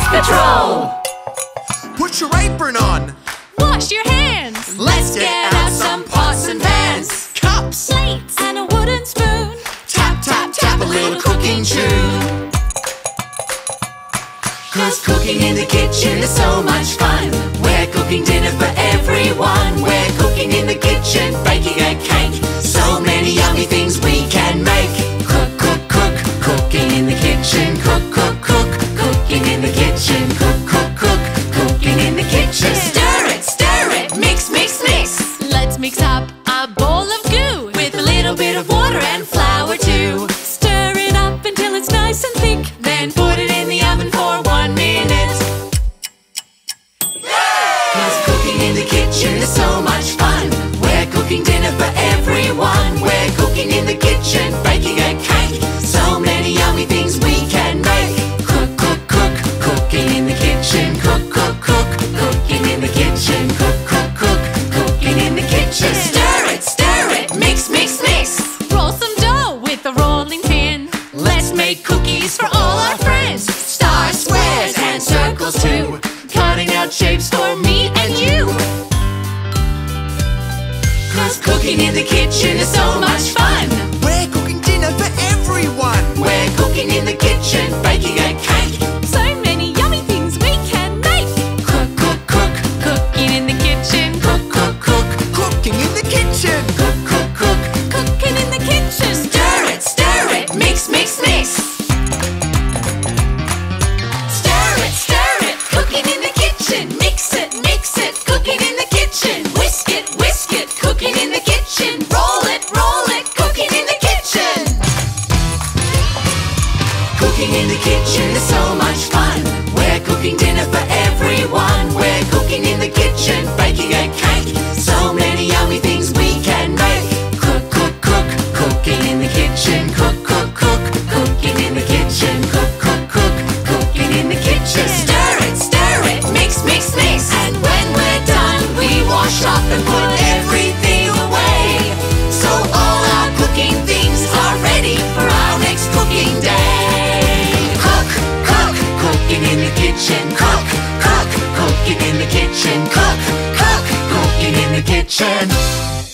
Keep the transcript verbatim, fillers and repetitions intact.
Patrol! Put your apron on. Wash your hands! Let's get out some pots and pans, cups, Plates and a wooden spoon. tap, tap, tap a little cooking tune. Cause cooking in the kitchen is so much fun. We're cooking dinner for everyone. We're cooking in the kitchen, baking a cake. So many yummy things we can make. Cook, cook, cook, cooking in the kitchen. Cook, cook, cook, cooking in the kitchen. Cook, cook, cook, cooking in the kitchen. Stir it, stir it, mix, mix, mix. Let's mix up a bowl of goo With a little bit of water and flour too. Stir it up until it's nice and thick. Then put it in the oven for one minute. Cause cooking in the kitchen is so much fun. We're cooking dinner for everyone. We're cooking in the kitchen, baking a cake. So many yummy things we can make. Cook, cook, cook, cooking in the kitchen. Cook, cook, cook, cooking in the kitchen. Cook, cook, cook, cooking in the kitchen. Stir it, stir it, mix, mix, mix. Roll some dough with a rolling pin. Let's make cookies for all our friends. Stars, squares, and circles too. Cutting out shapes for me and you. Cause cooking in the kitchen is so much fun. We're cooking dinner for everyone. We're cooking in the kitchen, baking a cake. So many yummy things we can make. Cook, cook, cook, Cooking in the kitchen. cook, cook, cook, cooking in the kitchen. Cook, cook, cook, Cooking in the kitchen. stir it, stir it, mix, mix, mix. Stir it, stir it, cooking in the kitchen. Mix it, mix it, cooking in the kitchen. Whisk it, whisk it, cooking in the kitchen. Roll it, roll it, cooking in the kitchen. Cooking in the kitchen is so much fun. We're cooking dinner for everyone. We're cooking in the kitchen, baking a cake. So many yummy things we can make. Cook, cook, cook, cooking in the kitchen. Cook, cook, cook, cooking in the kitchen. Cook, cook, cook, cooking in the kitchen. Stir it, stir it, mix, mix, mix. And when we're done, we wash up and put everything away. So all our cooking things are ready for our next cooking day. Cook, cook, cooking in the kitchen. Cook, cook, cooking in the kitchen. Cook, cook, cooking in the kitchen.